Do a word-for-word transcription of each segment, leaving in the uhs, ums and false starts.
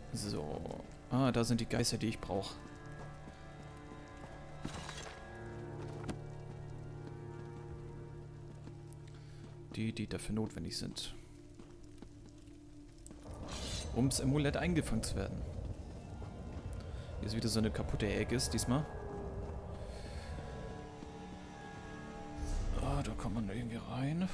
So. Ah, da sind die Geister, die ich brauche. Die, die dafür notwendig sind. Um das Amulett eingefangen zu werden. Hier ist wieder so eine kaputte Aegis diesmal. Ah, da kommt man irgendwie rein.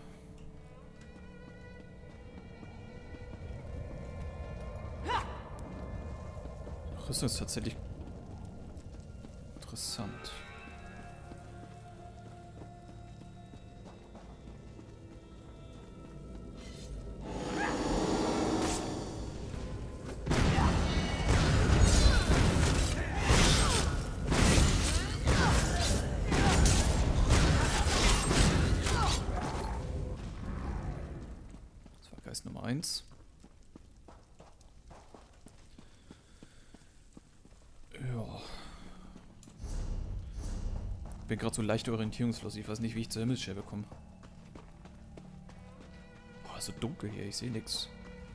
Rüstung ist tatsächlich interessant. Das war Geist Nummer eins. Ich bin gerade so leicht orientierungslos. Ich weiß nicht, wie ich zur Himmelsscheibe komme. Boah, so dunkel hier. Ich sehe nichts.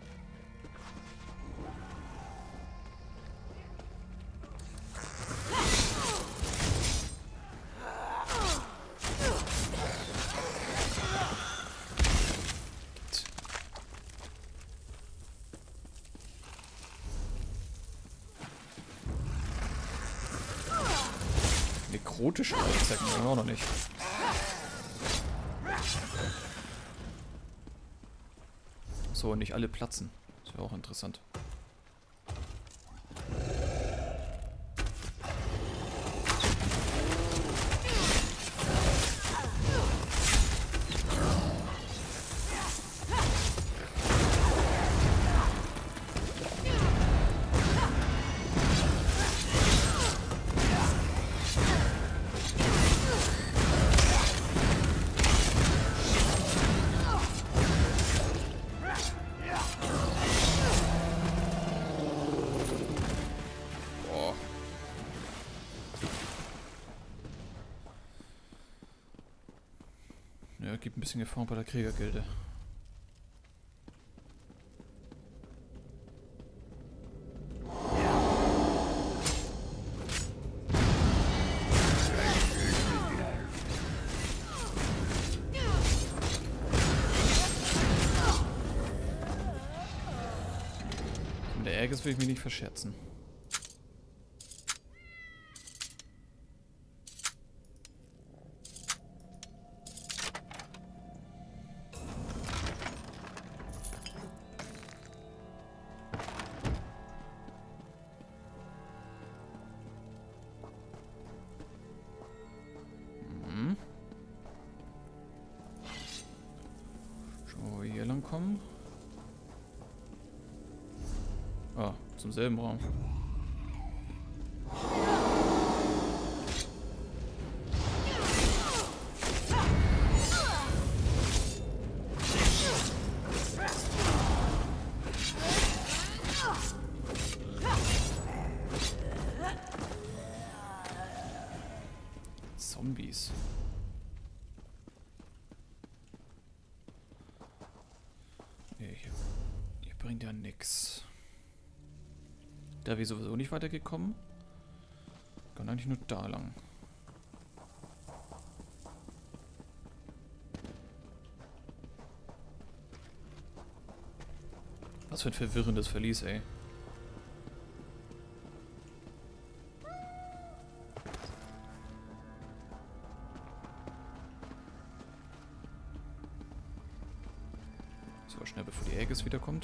Nekrotische Spitzhacken haben wir auch noch nicht. So, nicht alle platzen. Das wäre auch interessant. Ja, gibt ein bisschen Gefahr bei der Kriegergilde. Mit der Aegis will ich mich nicht verscherzen. Kommen. Ah, zum selben Raum. Zombies. Nee, hier, hier bringt ja nix. Da wir sowieso nicht weitergekommen. Kann eigentlich nur da lang. Was für ein verwirrendes Verlies, ey. So, schnell bevor die Aegis wiederkommt.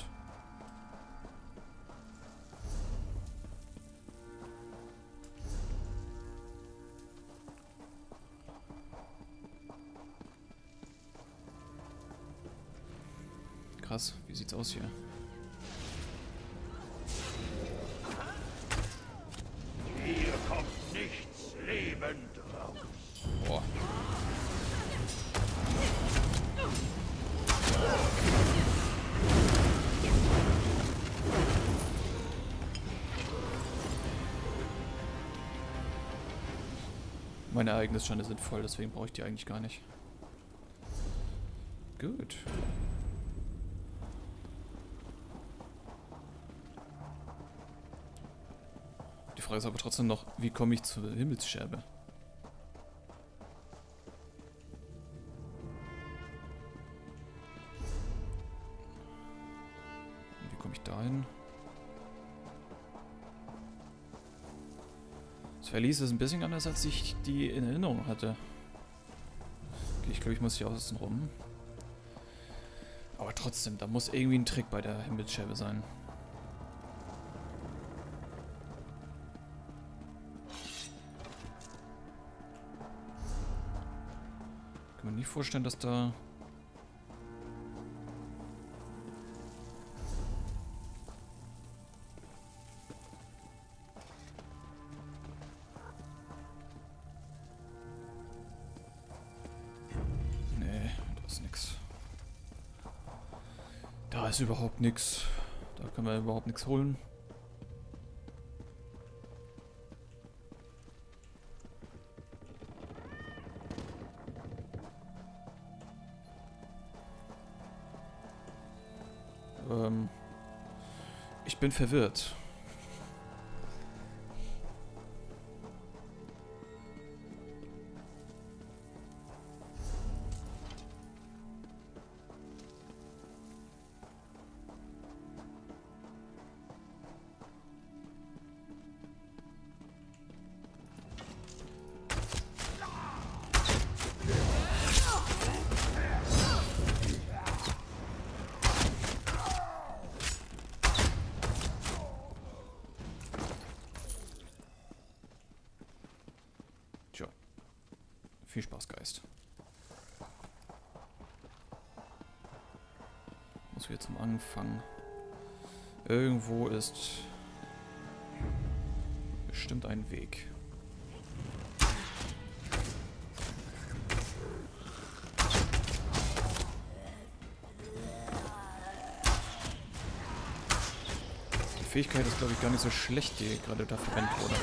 Krass, wie sieht's aus hier? Hier kommt nichts lebend raus. Boah. Meine Ereignisscheine sind voll, deswegen brauche ich die eigentlich gar nicht. Gut. Frage ist aber trotzdem noch, wie komme ich zur Himmelsscherbe? Wie komme ich dahin? Das Verlies ist ein bisschen anders, als ich die in Erinnerung hatte. Okay, ich glaube, ich muss hier außen rum. Aber trotzdem, da muss irgendwie ein Trick bei der Himmelsscherbe sein. Kann man nicht vorstellen, dass da... Nee, da ist nix. Da ist überhaupt nichts. Da können wir überhaupt nichts holen. Ähm, ich bin verwirrt. Tja. Viel Spaß, Geist. Muss wieder zum Anfang. Irgendwo ist bestimmt ein Weg. Die Fähigkeit ist, glaube ich, gar nicht so schlecht, die gerade da verwendet wurde.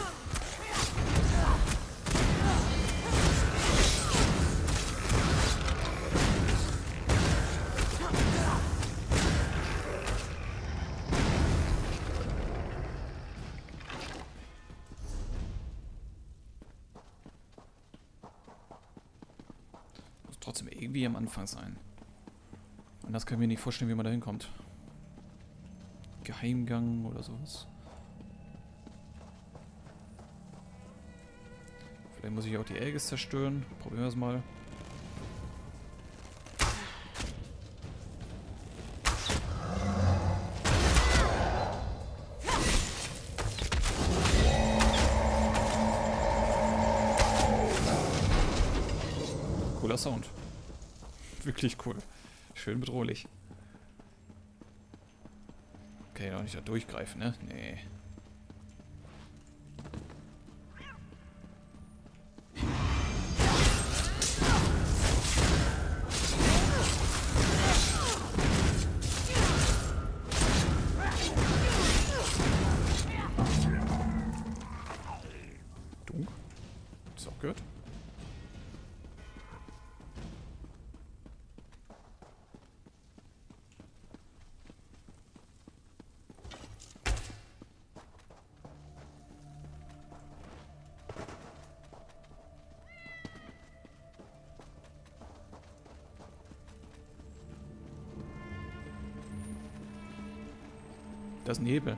Trotzdem irgendwie am Anfang sein. Und das kann ich mir nicht vorstellen, wie man da hinkommt. Geheimgang oder sowas. Vielleicht muss ich auch die Aegis zerstören. Probieren wir es mal. Cooler Sound. Wirklich cool. Schön bedrohlich. Okay, noch nicht da durchgreifen, ne? Nee. Du? Ist auch gut. Das ist Nebel.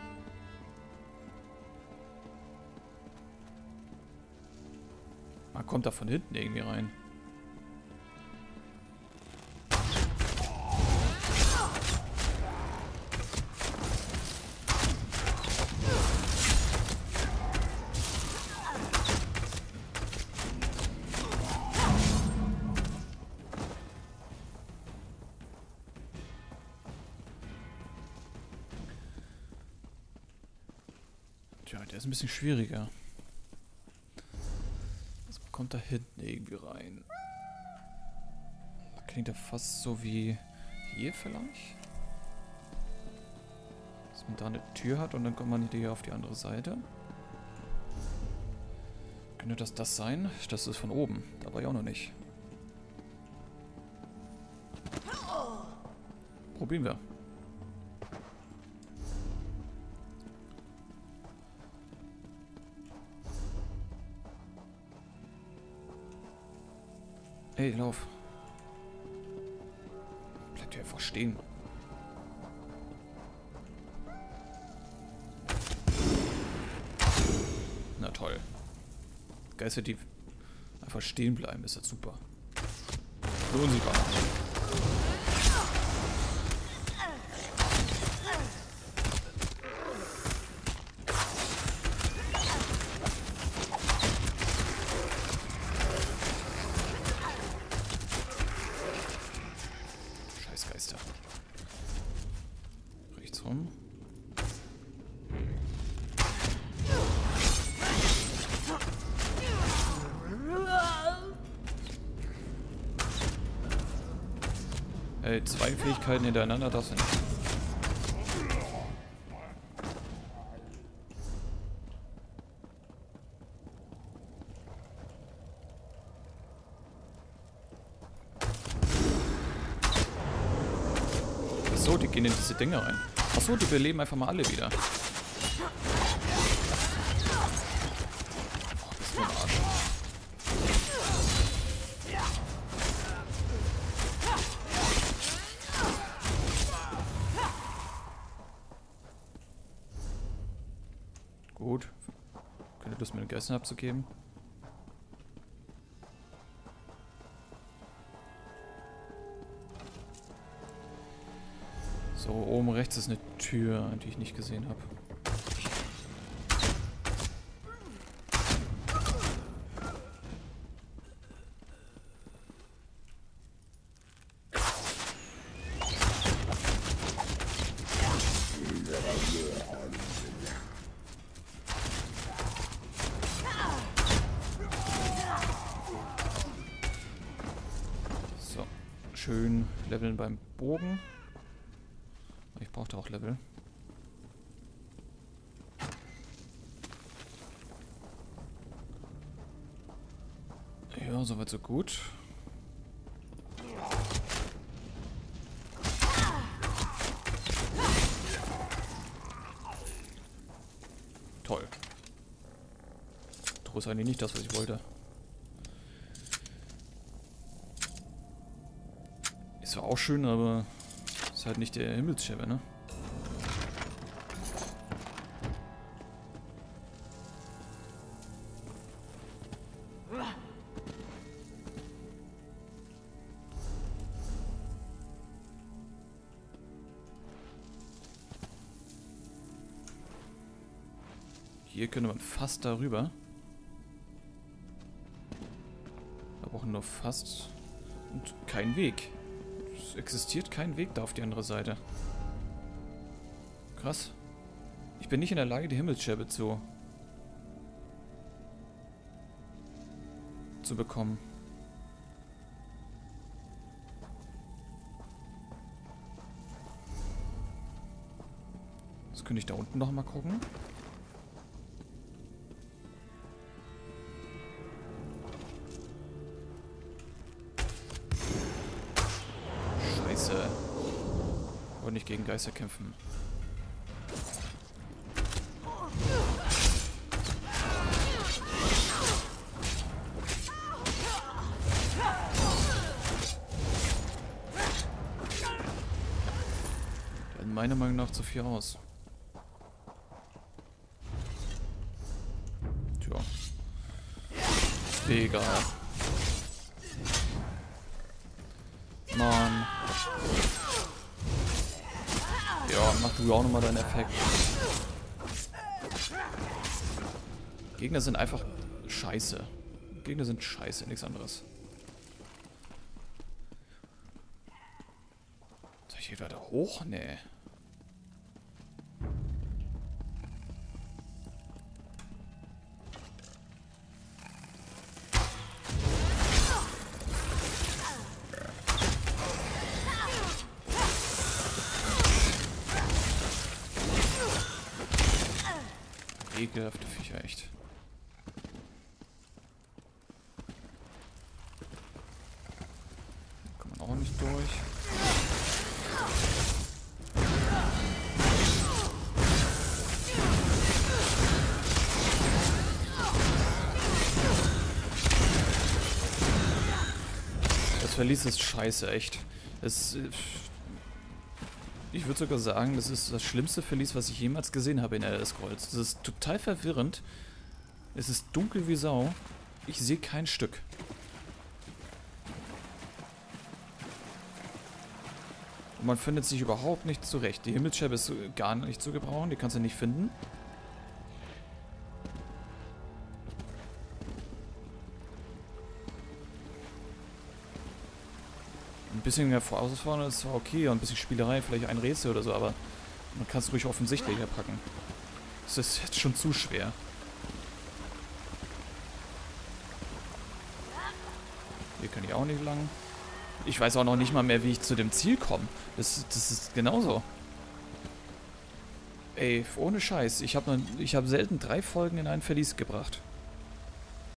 Man kommt da von hinten irgendwie rein. Tja, der ist ein bisschen schwieriger. Also man kommt da hinten irgendwie rein. Klingt ja fast so wie hier vielleicht. Dass man da eine Tür hat und dann kommt man hier auf die andere Seite. Könnte das das sein? Das ist von oben. Da war ich auch noch nicht. Probieren wir. Hey, lauf. Bleibt hier einfach stehen. Na toll. Geister, die einfach stehen bleiben, ist jetzt super. So unsichtbar. Scheiß Geister. Rechts rum. Ey, zwei Fähigkeiten hintereinander, das sind. Achso, die gehen in diese Dinger rein. Achso, die beleben einfach mal alle wieder. Oh, das ist nur ein Arsch. Gut. Keine Lust mehr den Geistern abzugeben. So, oben rechts ist eine Tür, die ich nicht gesehen habe. So, schön leveln beim Bogen. Ich brauchte auch Level. Ja, soweit so gut. Toll. Das ist eigentlich nicht das, was ich wollte. Ist zwar auch schön, aber ist halt nicht der Himmelsschäbe, ne? Hier könnte man fast darüber. Wir brauchen nur fast und kein Weg. Es existiert kein Weg da auf die andere Seite. Krass. Ich bin nicht in der Lage, die Himmelsscherbe zu zu bekommen. Jetzt könnte ich da unten noch mal gucken. Scheiße. Ich wollte nicht gegen Geister kämpfen. Die halten meiner Meinung nach zu viel aus. Tja. Egal. Mann. Ja, mach du auch nochmal deinen Effekt. Gegner sind einfach scheiße. Gegner sind scheiße, nichts anderes. Soll ich hier weiter hoch? Nee. Ekelhafte Viecher, echt. Da kommt man auch nicht durch. Verlies ist scheiße, echt. Es, ich würde sogar sagen, das ist das schlimmste Verlies, was ich jemals gesehen habe in Elder Scrolls. Das ist total verwirrend. Es ist dunkel wie Sau. Ich sehe kein Stück. Und man findet sich überhaupt nicht zurecht. Die Himmelsscheibe ist gar nicht zu gebrauchen, die kannst du nicht finden. Ein bisschen mehr vorausfahren ist zwar okay und ein bisschen Spielerei, vielleicht ein Rätsel oder so, aber man kann es ruhig offensichtlicher packen. Das ist jetzt schon zu schwer. Hier kann ich auch nicht lang. Ich weiß auch noch nicht mal mehr, wie ich zu dem Ziel komme. Das, das ist genauso. Ey, ohne Scheiß. Ich habe ich hab selten drei Folgen in ein Verlies gebracht.